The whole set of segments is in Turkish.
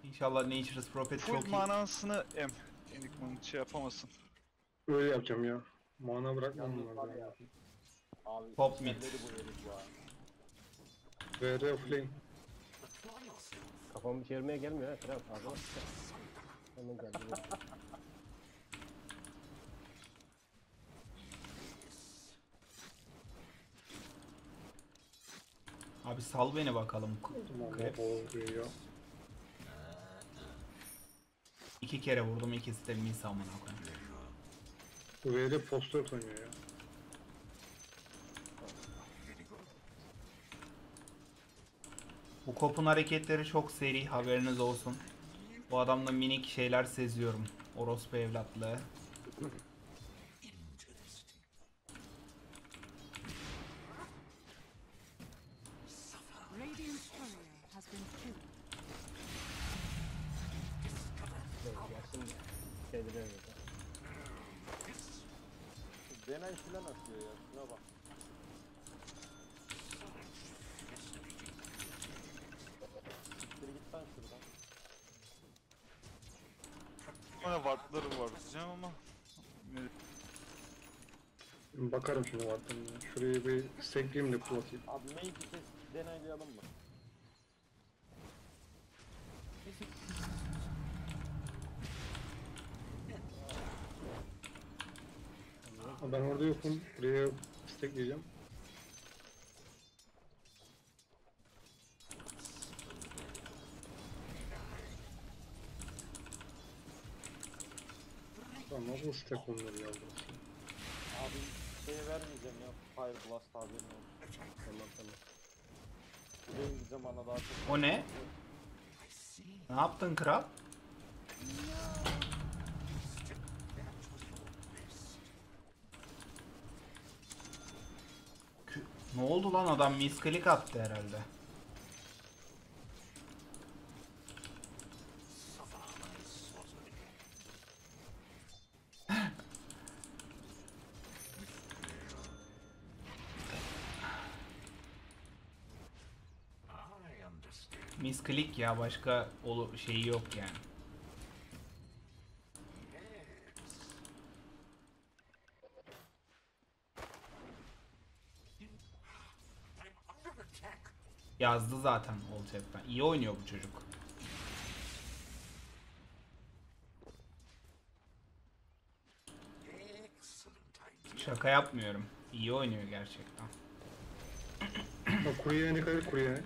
İnşallah Nature's Prophet Full çok iyi. manasını Enigma'nın şey yapamasın. Öyle yapacağım ya. Mana bırakmam Yalnız var lazım. ya. Abi Pop mid. içerleri bu herif ya. VR offlane. Kafamı çevirmeye gelmiyor ha. Kral ağzına sıçar. Hemen geldi. Abi sal beni bakalım. Tamam Krebs. o ya. 2 kere vurdum, ikisi de miss amına koyayım. VR poster oynuyor ya. Bu Kop'un hareketleri çok seri, haberiniz olsun. Bu adamda minik şeyler seziyorum. Orospu evlatlığı. Radiant's courier has been killed. Gelsin şeyleri öyle. Deney filan atıyor ya. Şuna bak. Siktir git lan şuradan. Bana wardları var diyeceğim ama. Bakarım şimdi vardım ya. Şurayı bir stekleyeyim de kullatayım. Abi main kes deneyleyelim mı? Ha, ben orada yokum. Buraya stekleyeceğim. Tamam nasıl stack onları ya burası? Abi şeye vermeyeceğim ya. Fire Blast haberin olsun. Tamam. Buraya gideceğim ana daha çok. O ne? Ne yaptın kral? Ne oldu lan, adam misklik attı herhalde. Misklik ya, başka şeyi yok yani. Yazdı zaten Old Chat'ten. İyi oynuyor bu çocuk. Şaka yapmıyorum. İyi oynuyor gerçekten. Ha, kuruya ne kadar kuruya?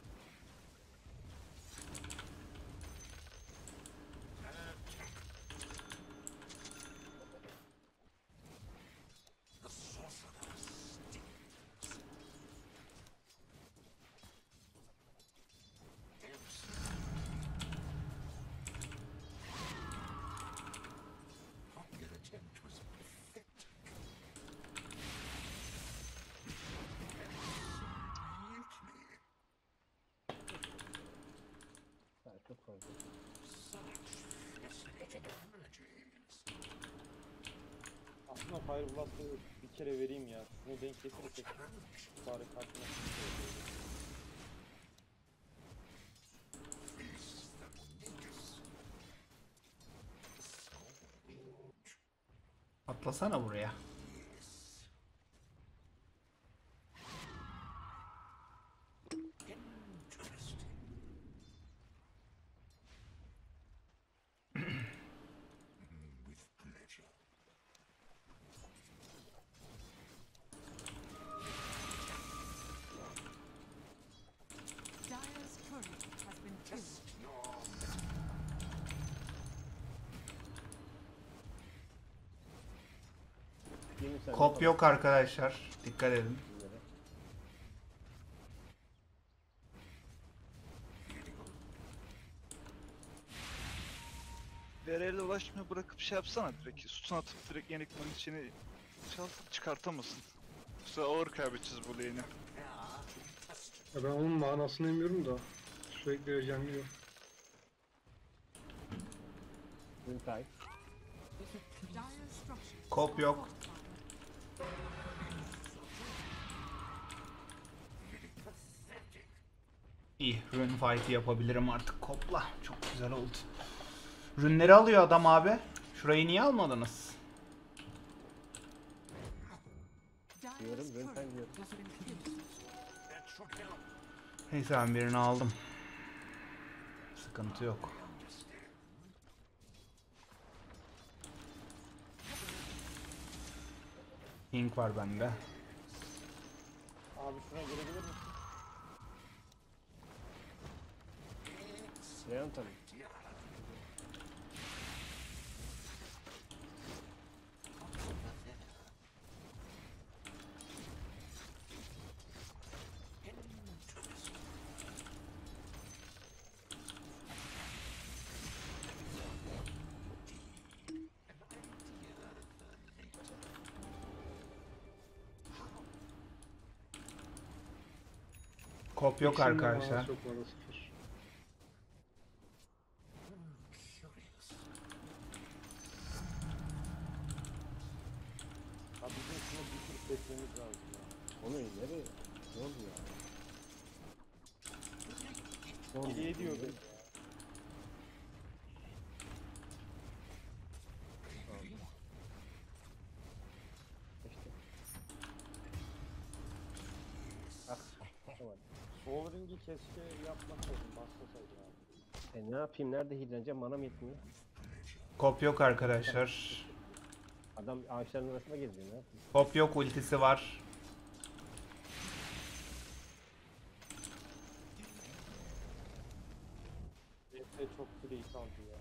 Ha, çok fazla. Aslında Fire Blast'ı bir kere vereyim ya. Şunu denk getirirsek. Bari karşına. Atlasana buraya. Dire's courier has been killed. Yirmi saniye Kop falan. yok arkadaşlar. Dikkat edin. Bunları. VR'le ulaşmaya bırakıp şey yapsana direkt. Stun atıp direkt Enigma'nın içini çıkartamasın. Yoksa ağır kaybedeceğiz bu lane'i. Ya ben onun manasını bilmiyorum da. Sürekli vereceğim diyor. Ülkay. Dire's structures. Kop yok. İyi. Rune fight'ı yapabilirim artık kopla. Çok güzel oldu. Rünleri alıyor adam abi. Şurayı niye almadınız? Diyorum, Dire's ben sen turret diyorum. has been killed. Neyse ben birini aldım. Sıkıntı yok. Pink var bende. Abi şuna gelebilir misin? Leon tabii. İkisinin Kop yok de arkadaşlar. manası yok, bana sıfır. Abi bizim şunu bir tür kesmemiz lazım ya. Onu nereye? Ne oldu ya? Ne oldu? İyi ediyor beni ya. İşte. Ah, tamam. Sol ringi keşke yapmasaydım, basmasaydım abi. Ne yapayım? Nerede hidreneceğim? Manam yetmiyor. Kop yok arkadaşlar. Adam ağaçların arasında geziyor. Ne yapayım? Kop yok, ultisi var. DP çok free kaldı ya.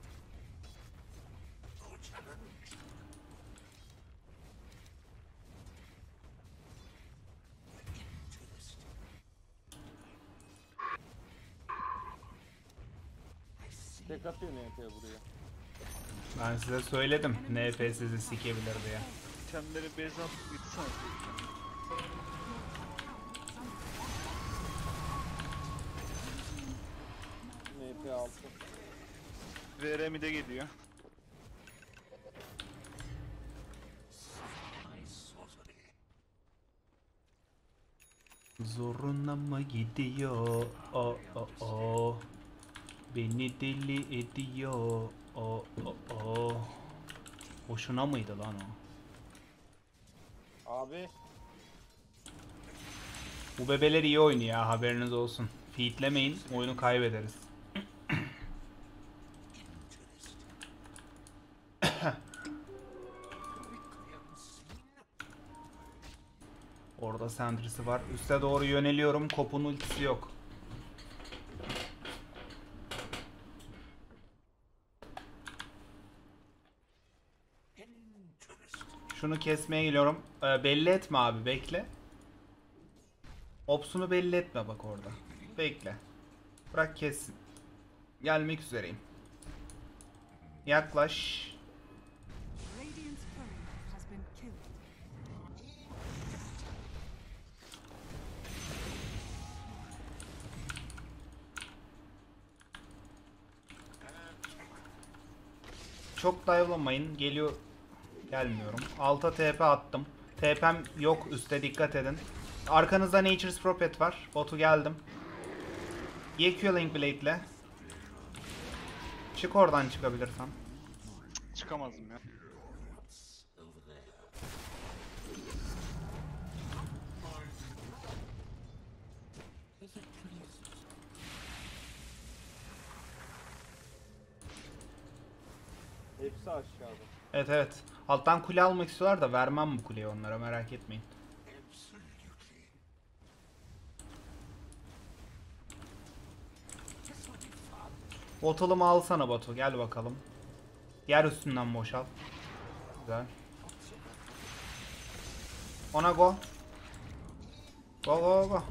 Tek atıyor NP buraya. Ben size söyledim. NF sizi sikebilir diye. İtemleri base atıp gitsene. NP 6. VRM'i de geliyor. Zoruna mı gidiyor? O o o. Beni deli ediyor. O o o. Boşuna mıydı lan o? Abi Bu bebeler iyi oynuyor ya, haberiniz olsun. Feedlemeyin, oyunu kaybederiz. Orada Sentry'si var. Üste doğru yöneliyorum. Kopun ultisi yok. Şunu kesmeye geliyorum. Belli etme abi, bekle. Ops'unu belli etme bak orada. Bekle. Bırak kessin. Gelmek üzereyim. Yaklaş. Radiant's turret has been killed. Çok dive'lamayın. Geliyor. Gelmiyorum. Alta TP attım. TP'm yok. Üste dikkat edin. Arkanızda Nature's Prophet var. Botu geldim. YQ Link Blade'le. Çık oradan çıkabilirsen. Çıkamazdım ya. hepsi aşağıda. Evet evet. Alttan kule almak istiyorlar da vermem bu kuleyi onlara, merak etmeyin. Botulumu alsana Batu, gel bakalım. Yer üstünden boşal. Güzel. Ona go. Go go go.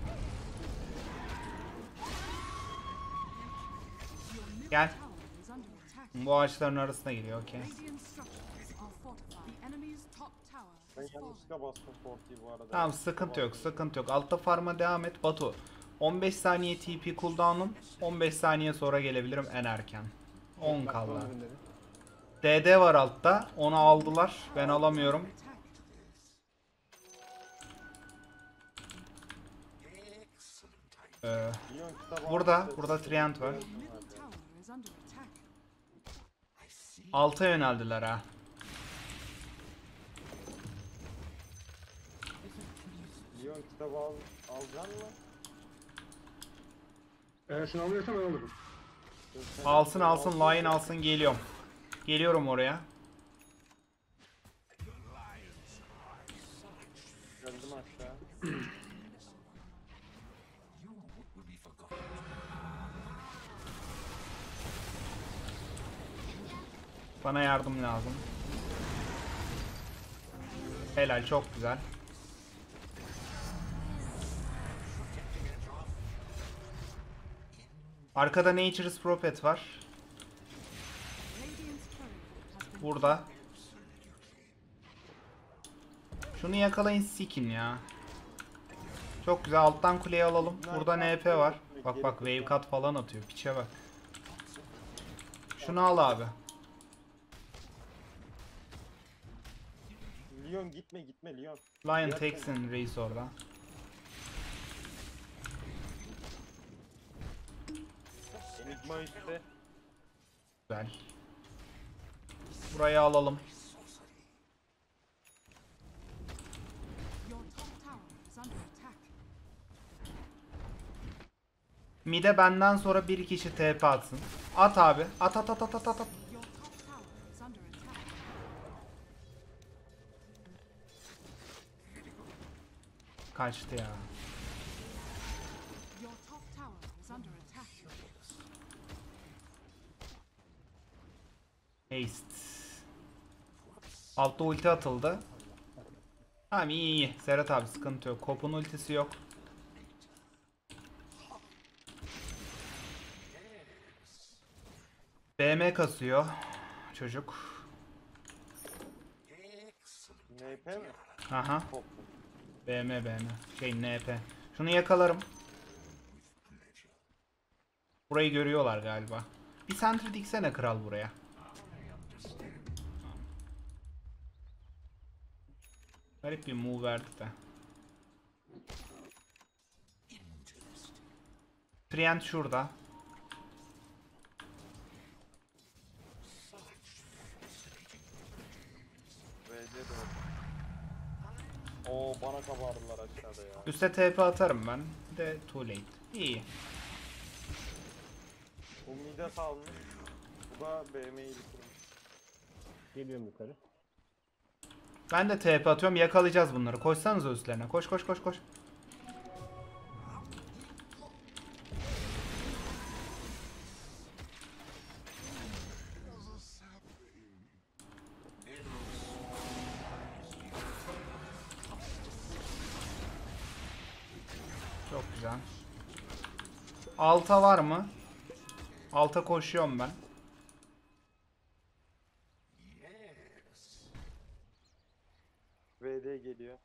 Gel. Tower is under attack. Bu ağaçların arasına giriyor, okey. Radiant structures are fortified. The enemy's top tower Ben has fallen. yanlışlıkla bastım 40'yi bu arada. Tamam, sıkıntı yok, sıkıntı yok. Altta farma devam et Batu. 15 saniye TP cooldown'um. 15 saniye sonra gelebilirim en erken. 10 Bak, kaldı. son ürünleri. DD var altta. Onu aldılar. Ben alamıyorum. Attack. Lyon kitabı Burada, almıştı. burada Treant var. Your middle tower is under attack. Alta yöneldiler ha. Lyon kitabı alacaksın mı? Eğer sen almıyorsan ben alırım. Alsın alsın, line alsın, geliyorum. Geliyorum oraya. Geldim aşağı. Bana yardım lazım. Helal, çok güzel. Arkada Nature's Prophet var. Radiant's turret has been Burada. Şunu yakalayın, sikin ya. Çok güzel, alttan kuleyi alalım. Burada NP var. Bak bak, wave cut falan atıyor. Piçe bak. Şunu al abi. Lyon gitme Lyon. Lion teksin reis orada. Enigma üstte. Güzel. Burayı alalım. Your top tower is under attack. Mide benden sonra bir kişi TP atsın. At abi. At at at at at at. Your top tower is under attack. Kaçtı ya. Your top tower is under attack. Haste. Altta ulti atıldı. Tamam, iyi. Serhat abi sıkıntı yok. Kop'un ultisi yok. BM kasıyor çocuk. NP mi? Aha. Top. BM. Şey, NP. Şunu yakalarım. Burayı görüyorlar galiba. Bir sentry diksene kral buraya. Garip bir move verdi de. Treant şurada. VC de Oo bana kabardılar aşağıda ya. Üste TP atarım ben. Bir de too late. İyi. Bu mide salmış. Bu da BM'yi bitirmiş. Geliyorum yukarı. Ben de TP atıyorum. Yakalayacağız bunları. Koşsanıza üstlerine. Koş koş koş koş. Çok güzel. Alta var mı? Alta koşuyorum ben. VD geliyor.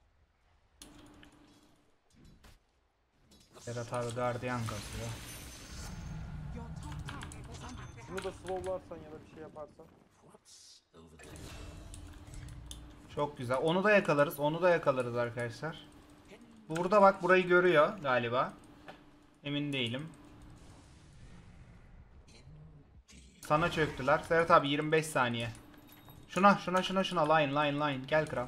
Serhat abi gardiyan kasıyor. Your top tower is under attack. Şunu da slowlarsan ya da bir şey yaparsan. Çok güzel. Onu da yakalarız. Onu da yakalarız arkadaşlar. Burada bak, burayı görüyor galiba. Emin değilim. Sana çöktüler. Serhat abi 25 saniye. Şuna. Line. Gel kral.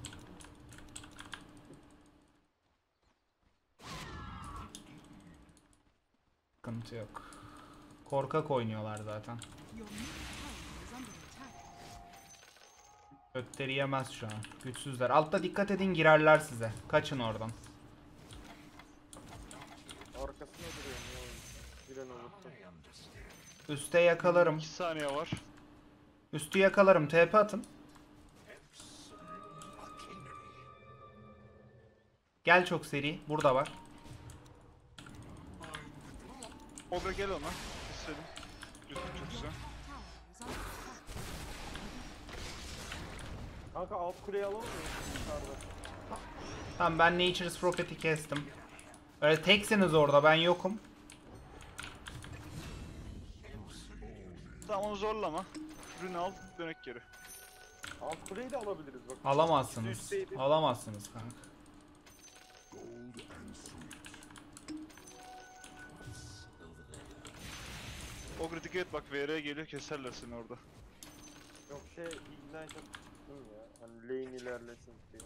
Sıkıntı yok. Korkak oynuyorlar zaten. Your middle tower is under attack. Ötleri yemez şu an. Güçsüzler. Altta dikkat edin, girerler size. Kaçın oradan. Arkasında duruyor niye oyun? Giren olursa. Üste yakalarım. 2 saniye var. Üstü yakalarım. TP atın. Gel çok seri. Burada var. Oga gel ona. İstedim. Güzel, çok güzel. Top tower is under attack. Kanka alt kuleyi alalım mı? Yukarıda. Tamam, ben Nature's Prophet'i kestim. Öyle teksiniz orada, ben yokum. Tamam, onu zorlama. Rune al, dönek geri. Alt kuleyi de alabiliriz bak. Alamazsınız. Üstteydi. Alamazsınız kanka. Ogre dikkat et bak, VR'ye geliyor, keserler seni orada. Yok ignite attım ya. Hani lane ilerlesin diye.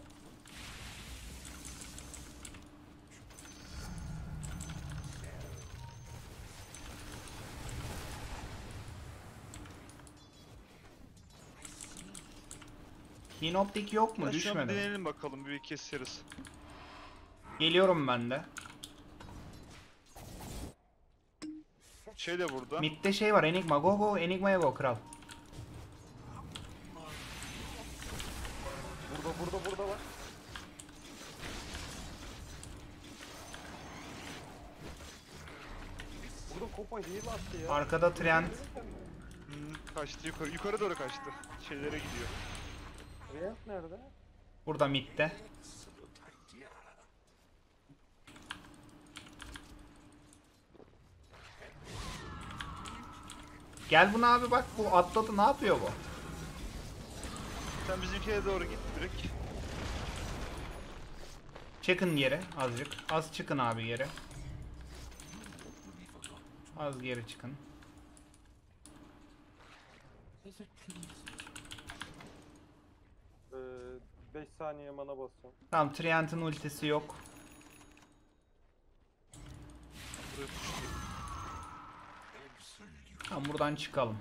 Hinoptik yok mu? Ya şu an Düşmedi mi? deneyelim bakalım, bir keseriz. Geliyorum ben de. Şey de burada. Mid'de şey var, Enigma. Go go, Enigma'ya go kral. Burada var. Burada Kopa heal attı ya. Arkada Trent. Kaçtı yukarı. Yukarı doğru kaçtı. Şeylere gidiyor. Reyes nerede? Burada mid'de. Gel buna abi, bak bu atladı, ne yapıyor bu? Sen bizimkine doğru git direkt. Çıkın geri azıcık. Az çıkın abi geri. Az geri çıkın. 5 saniye mana basıyorum. Tamam, Trient'in ultisi yok. Buraya düştü. Tamam, buradan çıkalım.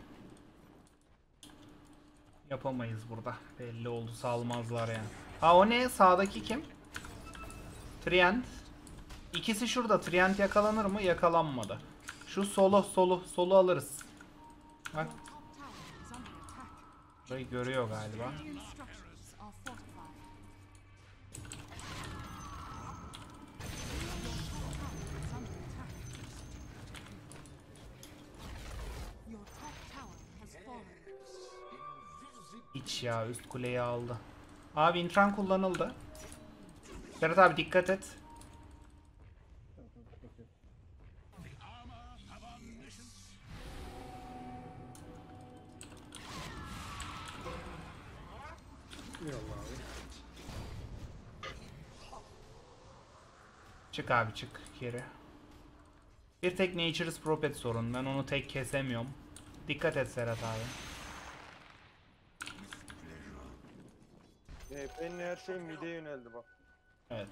Yapamayız burada. Belli oldu, salmazlar yani. Ha o ne? Sağdaki kim? Trient. İkisi şurada. Trient yakalanır mı? Yakalanmadı. Şu solu alırız. Bak, Your top tower is under attack. burayı görüyor galiba. Radiant structures are fortified. Your top tower is under attack. Your top tower has fallen. Hiç ya, üst kuleyi aldı. Abi intran kullanıldı. Berat abi dikkat et. Eyvallah abi. Çık abi, çık geri. Bir tek Nature's Prophet sorun. Ben onu tek kesemiyorum. Dikkat et Serhat abi. PHP'nin her şey mid'e yöneldi bak. Evet.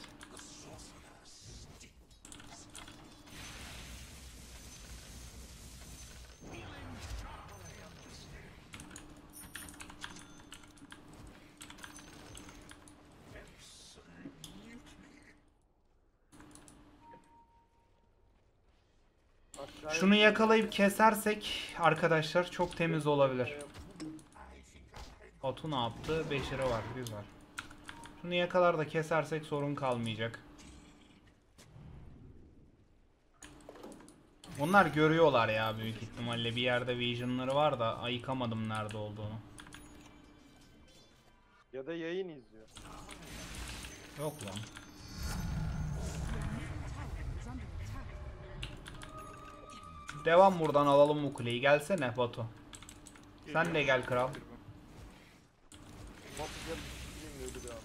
Aşağıya Şunu yakalayıp kesersek arkadaşlar çok temiz olabilir. Batu ne yaptı? Beşiri var. Güzel. Şunu yakalar da kesersek sorun kalmayacak. Onlar görüyorlar ya büyük ihtimalle. Bir yerde vision'ları var da ayıkamadım nerede olduğunu. Ya da yayın izliyor. Yok lan. Tower is under attack. Devam, buradan alalım bu kuleyi. Gelsene Batu. Sen de Geliyor. gel kral. Batu gel bilmiyordu bir an.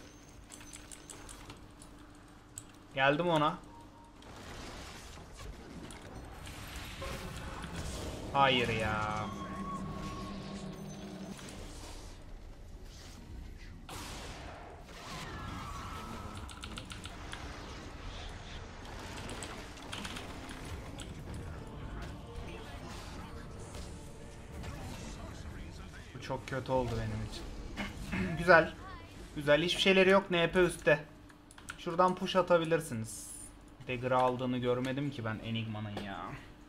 Geldim ona. Hayır ya. Bu çok kötü oldu benim için. Güzel. Güzel. Hiçbir şeyleri yok. NP üstte. Şuradan push atabilirsiniz. Dagger'ı aldığını görmedim ki ben Enigma'nın ya.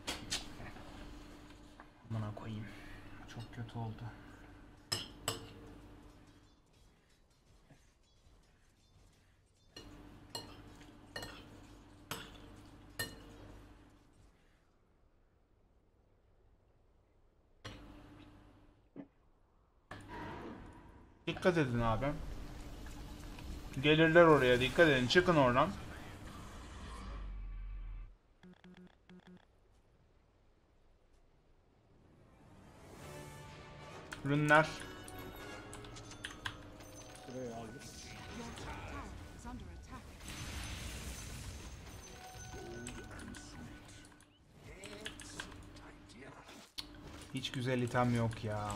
Amına koyayım. Çok kötü oldu. Dikkat edin abi. Gelirler oraya, dikkat edin. Çıkın oradan. Ürünler. Burayı aldık. Your top tower is under attack. Hiç güzel item yok ya.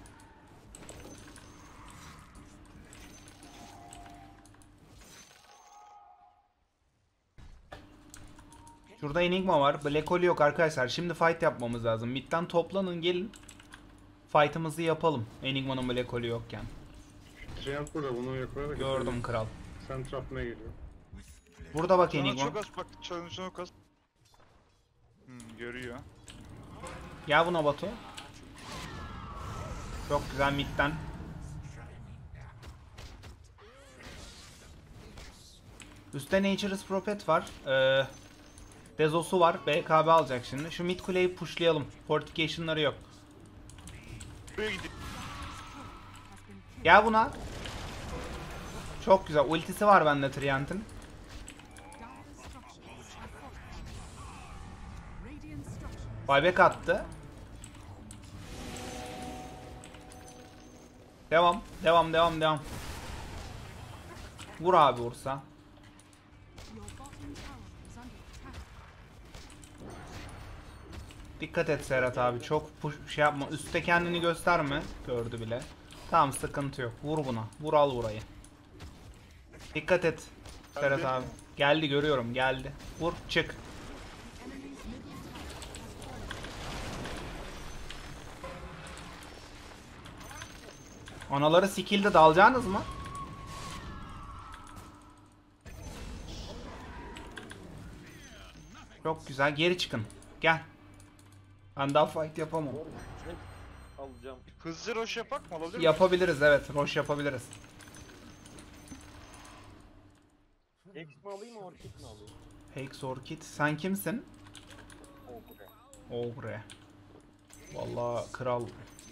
Şurada Enigma var. Black Hole yok arkadaşlar. Şimdi fight yapmamız lazım. Mid'den toplanın gelin. Fight'ımızı yapalım. Enigma'nın Black Hole'ü yokken. Treant burada, bunu yakalayarak Gördüm kral. Sen trapmaya geliyor. Burada bak Canı Enigma. çok az bak. Canı çok az. Görüyor. Gel buna Batu. Çok güzel midden. Üstte Nature's Prophet var. Dezos'u var. BKB alacak şimdi. Şu mid kuleyi pushlayalım. Fortification'ları yok. Buraya gidiyor. Gel buna. Çok güzel. Ultisi var bende Triant'ın. Dire's structures are fortified. Radiant structures. Buyback attı. Devam. Devam. Devam. Devam. Vur abi vursa. Your bottom tower is under attack. Dikkat et Serhat abi. Çok şey yapma. Üste kendini gösterme. Gördü bile. Tamam sıkıntı yok. Vur buna. Vur al burayı. Dikkat et. Serhat Geldi. abi. Geldi görüyorum. Geldi. Vur çık. Anaları skill'de dalacaksınız mı? Çok güzel. Geri çıkın. Gel. Ben daha fight yapamam. Hep alacağım. Hızlı roş yapak mı? Olabilir mi? Yapabiliriz evet. Roş yapabiliriz. X mi alayım orkid mi alayım? Hex Orchid. Sen kimsin? Okey. Ogre. Vallahi kral.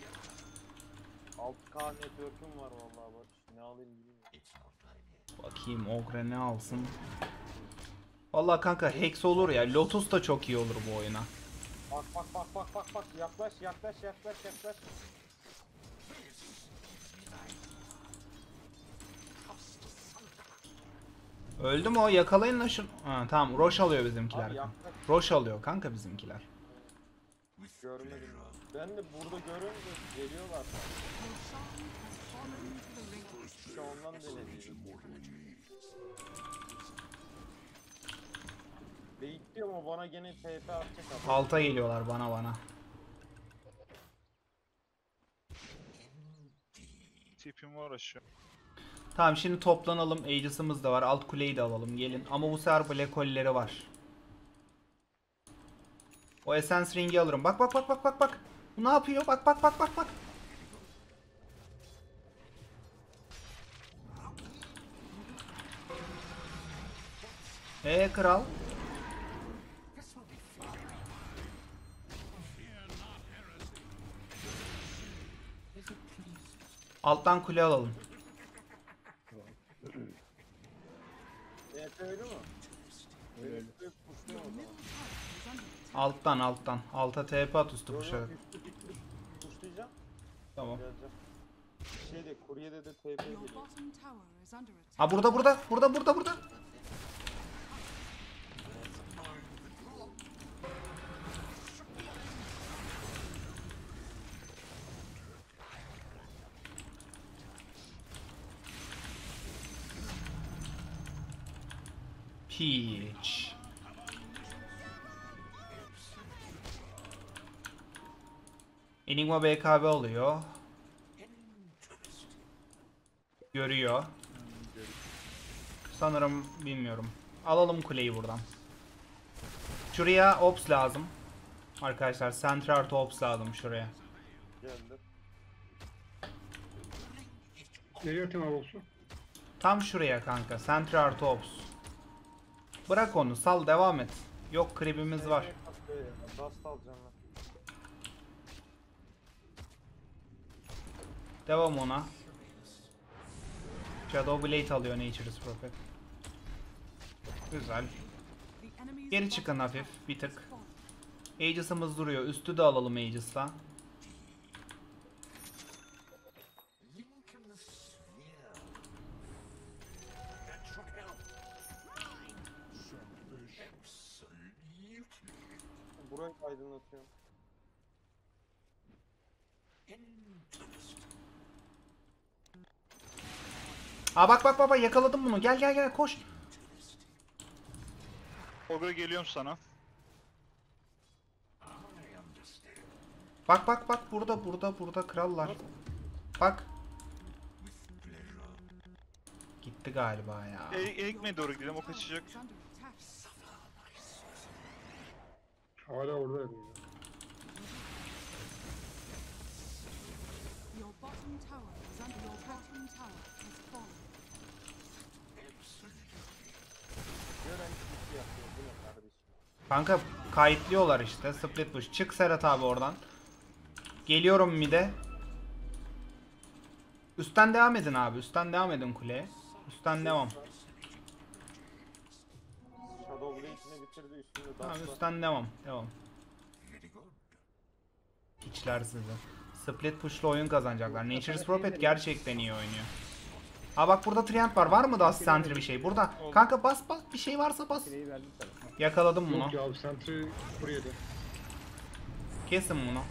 6K network'üm var vallahi bak. Ne alayım bilmiyorum. Bakayım Ogre ne alsın. Vallahi kanka Hex olur ya. Lotus da çok iyi olur bu oyuna. Bak bak bak bak bak bak yaklaş yaklaş yaklaş yaklaş. Öldü mü o? Yakalayın lan şunu. Ha, tamam. Roş alıyor bizimkiler. Abi yaklaş Roş alıyor kanka bizimkiler. görmedim. Ben de burada görünce geliyorlar. Your song has fallen to the ring. İşte ondan denediydim. Bekliyorum o bana gene TP atacak adam. Alta geliyorlar bana. Tipim var aşağı. Tamam şimdi toplanalım. Aegis'ımız da var. Alt kuleyi de alalım. Gelin. Ama bu sefer Black Hole'leri var. O Essence Ring'i alırım. Bak bak bak bak bak bak. Bu ne yapıyor? Bak bak bak bak bak. Kral. Alttan kule alalım. TP öyle mi? Öyle. Pushluyor o zaman. Alttan. Alta TP at üstü Yo, yo, kuşarak. üstü pushlayacağım. Tamam. Geleceğim. Şeyde kuryede de TP Your geliyor. bottom tower is under attack. Ha burada. Peach. Enigma BKB oluyor. Görüyor. Sanırım bilmiyorum. Alalım kuleyi buradan. Şuraya ops lazım. Arkadaşlar center artı ops lazım şuraya. Geldi. Nereye atayım abi olsun? Tam şuraya kanka. Center artı ops. Bırak onu sal devam et. Yok kribimiz var. Dust alacağım ben. Devam ona. Shadow Blade alıyor Nature's Prophet. Güzel. The enemy's Geri bottom çıkın hafif tower bir is tık. fallen. Aegis'ımız duruyor. Üstü de alalım Aegis'la. Burayı aydınlatıyorum. Aa bak bak bak bak, yakaladım bunu. Gel gel gel, koş. Ogre geliyorum sana. Bak bak bak, burada krallar. Bak. Gitti galiba ya. Ekmeğe doğru gidelim, o kaçacak. Is under attack. Hala oradaydı ya. Your bottom tower is under your bottom tower has fallen. Gören kişi yapıyor. Bu ne kardeşim? Kanka kayıtlıyorlar işte. Split push. Çık Serhat abi oradan. Geliyorum mid'e. Üstten devam edin abi. Üstten devam edin kuleye. Üstten devam. Shadow Blade'ini bitirdi üstünde Tamam, Dust'la. üstten devam. Devam. İçler sizi. Split push'la oyun kazanacaklar. Nature's Prophet gerçekten iyi oynuyor. Aa bak, burada Treant var. Var mı da Sentry bir şey? Burada. Kanka bas bas. Bir şey varsa bas. Kuleyi verdim sana. Yakaladım bunu. Yok ya abi Sentry buraya da. Kesin bunu.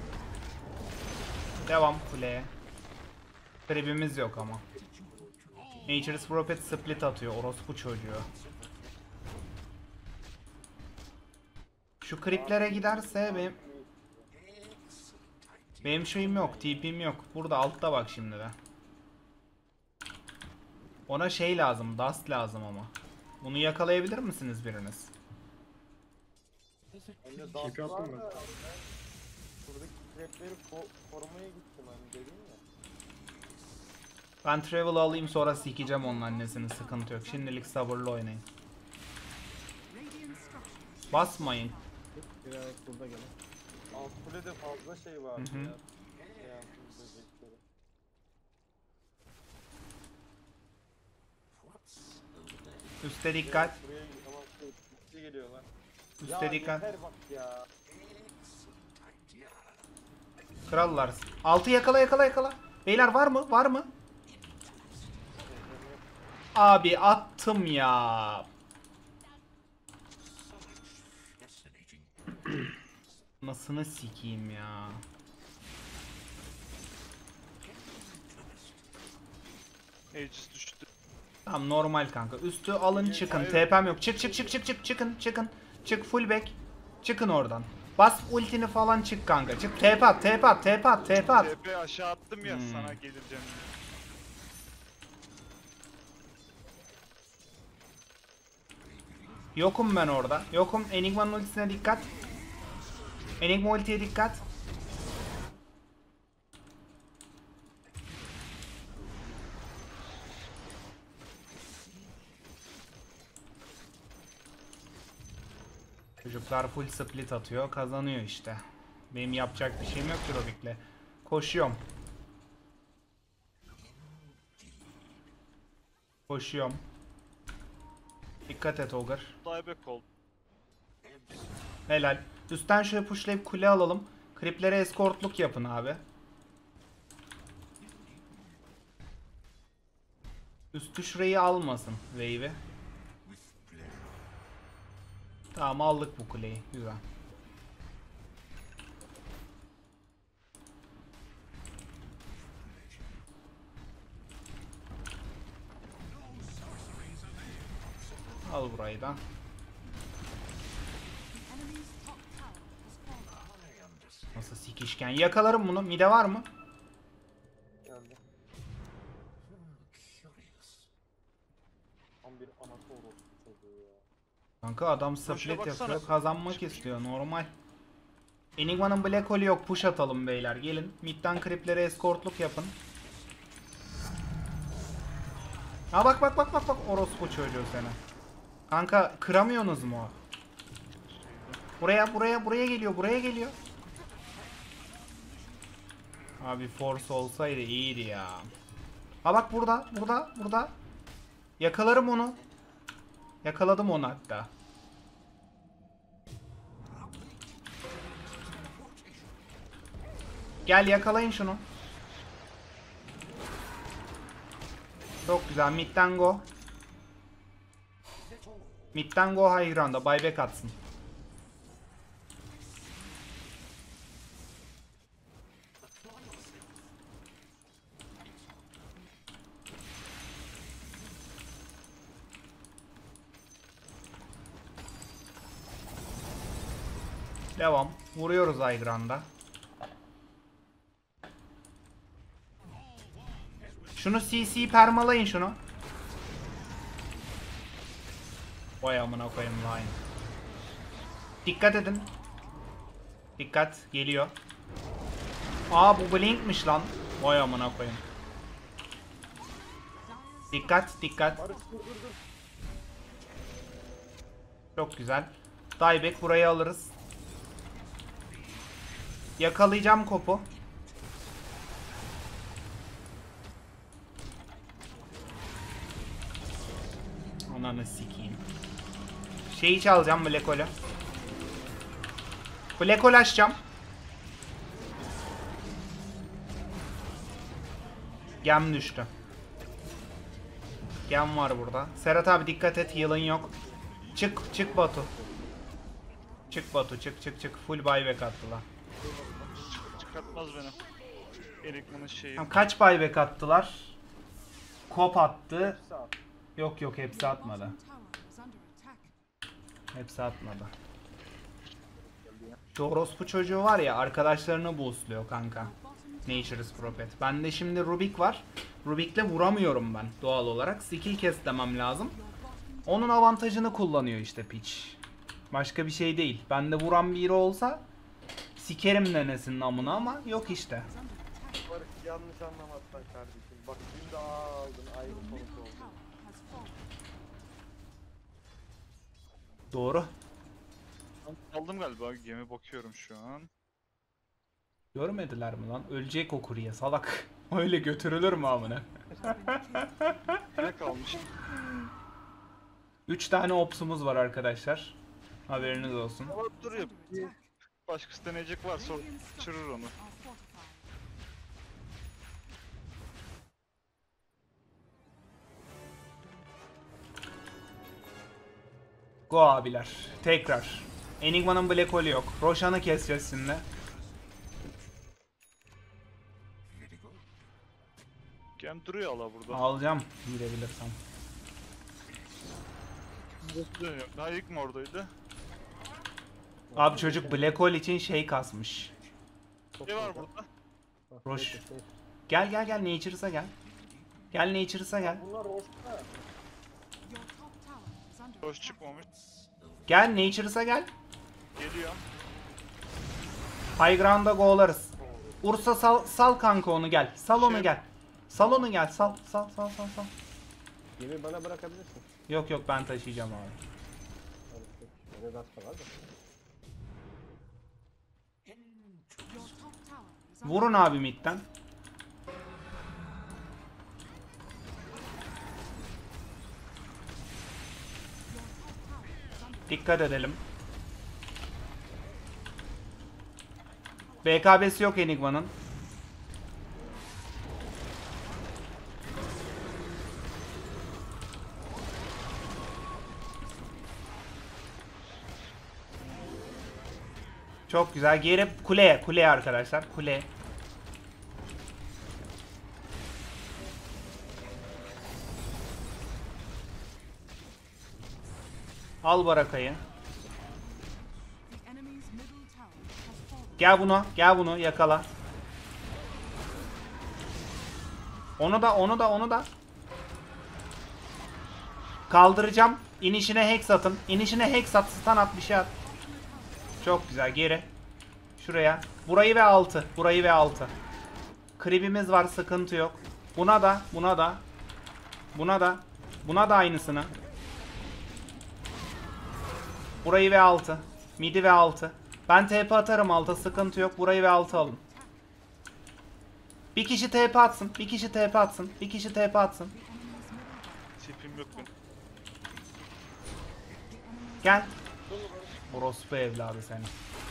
Devam kuleye. Tribimiz yok ama. Nature's Prophet split atıyor. Orospu çocuğu. Şu creeplere giderse benim şeyim yok. TP'm yok. Burada altta bak şimdi de. Ona şey lazım. Dust lazım ama. Bunu yakalayabilir misiniz biriniz? Önde TP Dust attım var ben. da şuradaki trapleri korumaya gittim hani dedim ya. Ben Travel'ı alayım, sonra sikeceğim onun annesini. Sıkıntı yok. Şimdilik sabırlı oynayın. Radiant structures. Basmayın. Biraz burada gene. Alt kulede fazla şey vardı Hı hı. ya. Böcekleri. Üste dikkat. Buraya ama şey geliyorlar. Üste dikkat. Yeter bak ya. Krallar. Altı yakala yakala yakala. Beyler var mı? Var mı? Abi attım ya. Nasını sikeyim ya. Aegis düştü. Tamam, normal kanka. Üstü alın çıkın. TP'm yok. Çık çık çık çık çık çıkın çıkın. Çık full back. Çıkın oradan. Bas ultini falan, çık kanka. Çık, TP at TP at TP at TP at. TP aşağı attım ya, Hmm. sana geleceğim. Yokum ben orada. Yokum. Enigma'nın ultisine dikkat. Enigma ultiye dikkat. Çocuklar full split atıyor. Kazanıyor işte. Benim yapacak bir şeyim yok ki Robik'le. Koşuyorum. Koşuyorum. Dikkat et Ogre. Dieback oldu. Helal. Üstten şöyle pushlayıp kule alalım. Creeplere escortluk yapın abi. Üstü şurayı almasın wave'i. Tamam, aldık bu kuleyi. Güzel. Al burayı da. Enemy's top tower has fallen. Nasıl sikişken. Yakalarım bunu. Mide var mı? Geldi. Tam bir anası orospu çocuğu ya. Kanka adam Boşa split baksana. yapıyor. Kazanmak istiyor. Normal. Enigma'nın Black Hole'ü yok. Push atalım beyler. Gelin. Mid'den creeplere escortluk yapın. Ha bak bak bak bak bak. Orospu çocuğu seni. Kanka kıramıyorsunuz mu? Buraya geliyor. Buraya geliyor. Abi force olsaydı iyiydi ya. Ha bak burada. Yakalarım onu. Yakaladım onu hatta. Gel yakalayın şunu. Çok güzel. Mid'den go. Mid'den go high ground'a. Buyback atsın. Devam. Vuruyoruz Aygran'da. Şunu CC permalayın şunu. Vay amına koyayım line. Dikkat edin. Dikkat geliyor. Aa bu blinkmiş lan. Vay amına koyayım. Dikkat dikkat. Barış dur dur dur. Çok güzel. Dieback burayı alırız. Yakalayacağım kopu. Ananı sikeyim. Şeyi çalacağım Black Hole'u. Black Hole açacağım. Gem düştü. Gem var burada. Serhat abi dikkat et, heal'ın yok. Çık Batu. Çık Batu, çık. Full buyback attılar. Çıkartmaz beni. Enigma'nın şeyi. Tamam, kaç buyback attılar? Kop attı. Sağ. Yok hepsi atmadı. Bottom tower is under attack. Hepsi atmadı. Şu orospu çocuğu var ya, arkadaşlarını boostluyor kanka. Nature's Prophet. Bende şimdi Rubik var. Rubik'le vuramıyorum ben doğal olarak. Skill kes demem lazım. Onun avantajını kullanıyor işte piç. Başka bir şey değil. Bende vuran biri olsa sikerim nenesinin amına ama yok işte. Barış yanlış anlamazsan kardeşim. Bak şimdi aldın ayrı sonuç oldu. Tower has fallen. Doğru. Aldım galiba, gemi bakıyorum şu an. Görmediler mi lan? Ölecek o kurye salak. Öyle götürülür mü amına? Ne kalmış? 3 tane opsumuz var arkadaşlar. Haberiniz olsun. Ama duruyor. Under attack. Başkası deneyecek varsa Radiant çırır onu. structures are fortified. Go abiler. Tekrar. Enigma'nın Black Hole'ü yok. Roshan'ı keseceğiz şimdi. Gem duruyor hala burada. Alacağım girebilirsem. Dönüyor. Daha ilk mi oradaydı? Abi çocuk Black Hole için şey kasmış. Ne var burada? Roş. Gel Nature's'a gel. Gel Nature's'a gel. Bunlar roşta. Your top tower is under Hoş attack. çıkmamış. Gel Nature's'a gel. Geliyor. High Ground'a go'larız. Ursa sal kanka onu gel. Sal onu Şey- gel. Sal onu gel. Sal. Gemi bana bırakabilirsin. Yok ben taşıyacağım abi. Bende gaz var da. Your top tower is under Vurun abi midden. Dikkat edelim. BKB'si yok Enigma'nın. Çok güzel. Geri kuleye arkadaşlar. Kule. Al barakayı. the enemy's middle tower has fallen. Gel bunu yakala. Onu da. Kaldıracağım. İnişine hex atın. İnişine hex at, stun at, bir şey at. Çok güzel, geri. Şuraya. Burayı ve altı. Creep'imiz var, sıkıntı yok. Buna da aynısını. Burayı ve altı. Midi ve altı. Ben TP atarım alta, sıkıntı yok. Burayı ve altı alın. Bir kişi TP atsın. Tipim yok benim. Gel. Orospu evladı senin.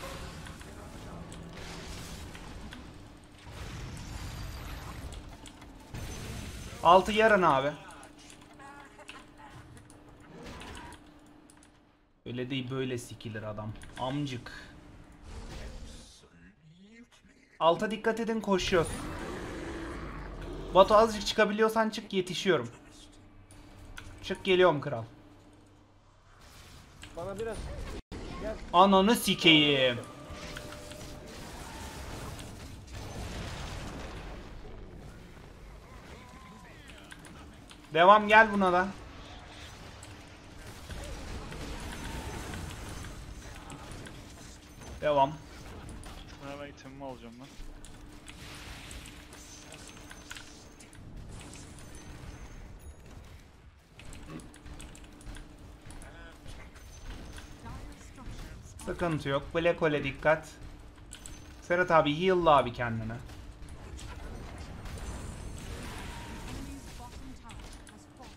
Altı yarın abi. Öyle değil, böyle sikilir adam. Amcık. Alta dikkat edin, koşuyoruz. Batu azıcık çıkabiliyorsan çık, yetişiyorum. Çık, geliyorum kral. Bana biraz Ananı sikeyim. Devam, gel buna da. Devam. Ben hemen itemimi alacağım ben. Dire structures. Sıkıntı yok. Black Hole'e dikkat. Serhat abi heal'la abi kendine. Enemy's bottom tower has fallen.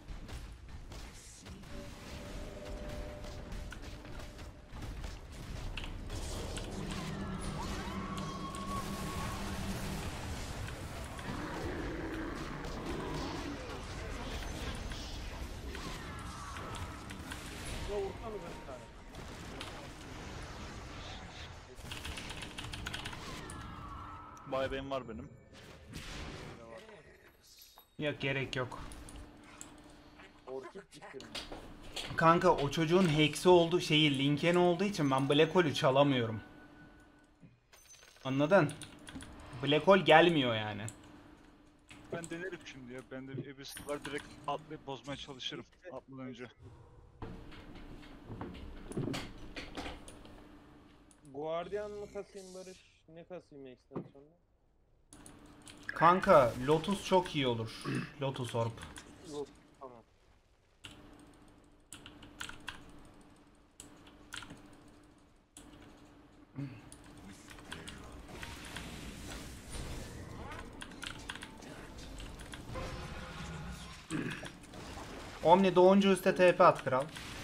Şuna vursana bir tane. Buyback'im var benim. Yok, gerek yok. Orkid bitirdim. Kanka o çocuğun hex'i olduğu şeyi Linken olduğu için ben Black Hole'ü çalamıyorum. Anladın? Black Hole gelmiyor yani. Ben denerim şimdi ya. Bende bir ebesi var, direkt atlayıp bozmaya çalışırım atmadan önce. Guardian mı kasayım Barış? Ne kasayım extension'da? Kanka Lotus çok iyi olur. Lotus Orb. Yok tamam. Omni doğunca üstte TP at kral.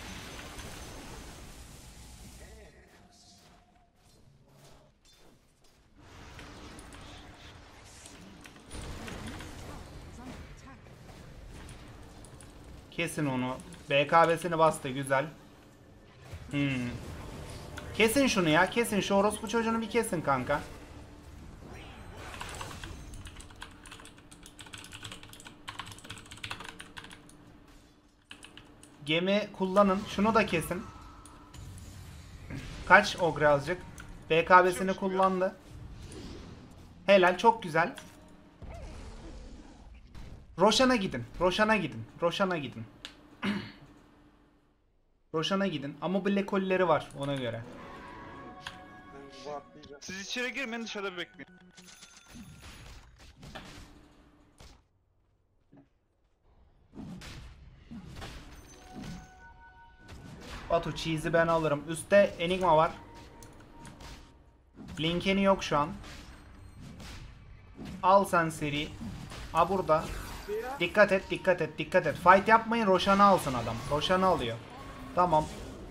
Is under attack. Kesin onu. BKB'sini bastı, güzel. Kesin şunu ya, kesin şu orospu çocuğunu bir kesin kanka. Gemi kullanın, şunu da kesin. Kaç ogre azıcık. BKB'sini kullandı. Helal, çok güzel. Roshan'a gidin, Roshan'a gidin, Roshan'a gidin. Roshan'a gidin ama Black Hole'leri var ona göre. Ben wardlayacağım. Siz içeri girmeyin, dışarıda bekleyin. Batu cheese'i ben alırım. Üstte Enigma var. Linken'i yok şu an. Al sen seri. Ha burada. Dikkat et, dikkat et, dikkat et. Fight yapmayın, Roshan'ı alsın adam. Roshan'ı alıyor. Tamam.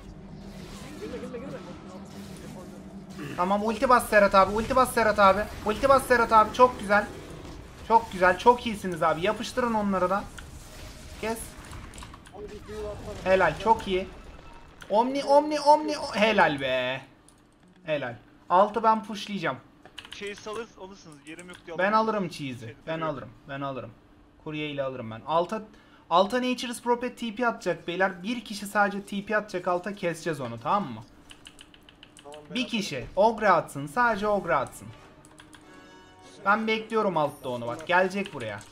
Tamam, ulti bas Serhat abi, ulti bas Serhat abi. Ulti bas Serhat abi, çok güzel. Çok güzel, çok iyisiniz abi. Yapıştırın onları da. Kes. Helal, çok iyi. Omni, Omni, Omni. Helal be. Helal. Altı ben pushlayacağım. Chase alırsınız, yerim yok diye Ben alamam. alırım cheese'i. Ben alırım. Ben alırım. Kurye ile alırım ben. Alta Nature's Prophet TP atacak beyler. Bir kişi sadece TP atacak alta, keseceğiz onu, tamam mı? Tamam, ben Bir kişi Ogre atsın. Sadece Ogre atsın. Ben bekliyorum altta onu, bak. Gelecek buraya.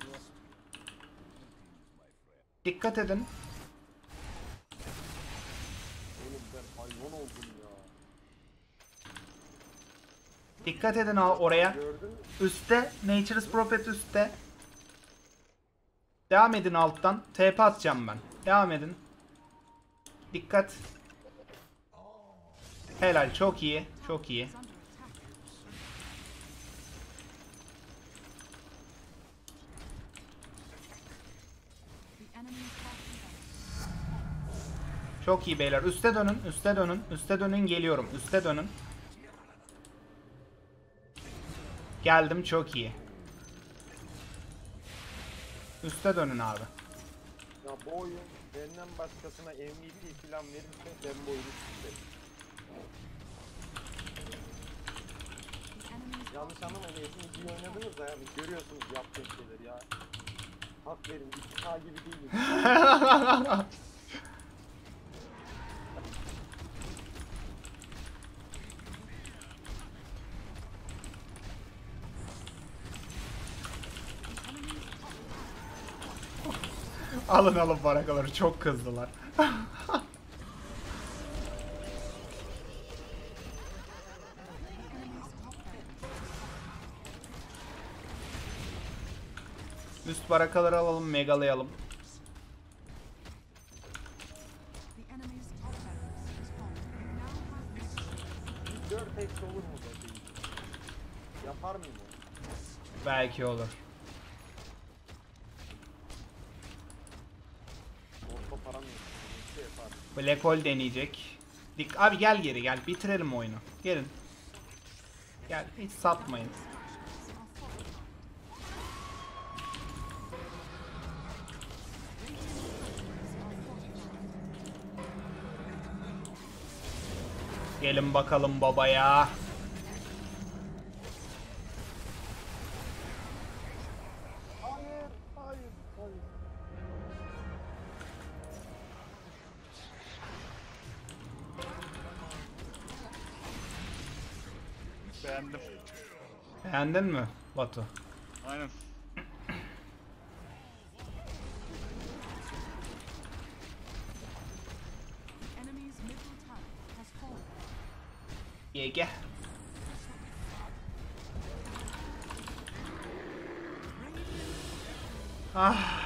Dikkat edin. Oğlum ben hayvan oldum ya. Dikkat edin oraya. Gördün mü? Üste. Nature's Prophet üstte. Devam edin alttan. TP atacağım ben. Devam edin. Dikkat. Helal. Çok iyi. Çok iyi. Is under attack. The enemy's bottom tower. Çok iyi beyler. Üste dönün. Üste dönün. Üste dönün. Geliyorum. Üste dönün. Geldim. Çok iyi. Üste dönün abi. Ya bu oyun benden başkasına MVP falan verirse ben bu oyunu isterim. The enemy's Yanlış anlamayın, hepiniz iyi oynadınız da yani görüyorsunuz yaptığım şeyleri ya. Hak verin, 2K gibi değilim. Alın alın barakaları, çok kızdılar. Üst barakaları alalım, megalayalım. The enemy's top barracks is falling. Now have 4x olur mu be değil? Yapar mıyım onu? Belki olur. Orta param yok. Bir şey yapar. Black Hole deneyecek. Abi gel geri gel, bitirelim oyunu. Gelin. Gel, hiç satmayın. Gelin bakalım babaya. Hayır, hayır, hayır. Beğendim. Beğendin mi Batu? Aynen. the enemy's middle tower has fallen. Yege. Ah.